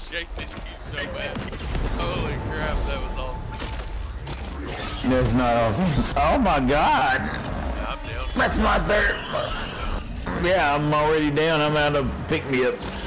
chasing you so bad. Holy crap, that was awesome. That's not awesome. Oh my god! I'm down. That's my third. Yeah, I'm already down. I'm out of pick-me-ups.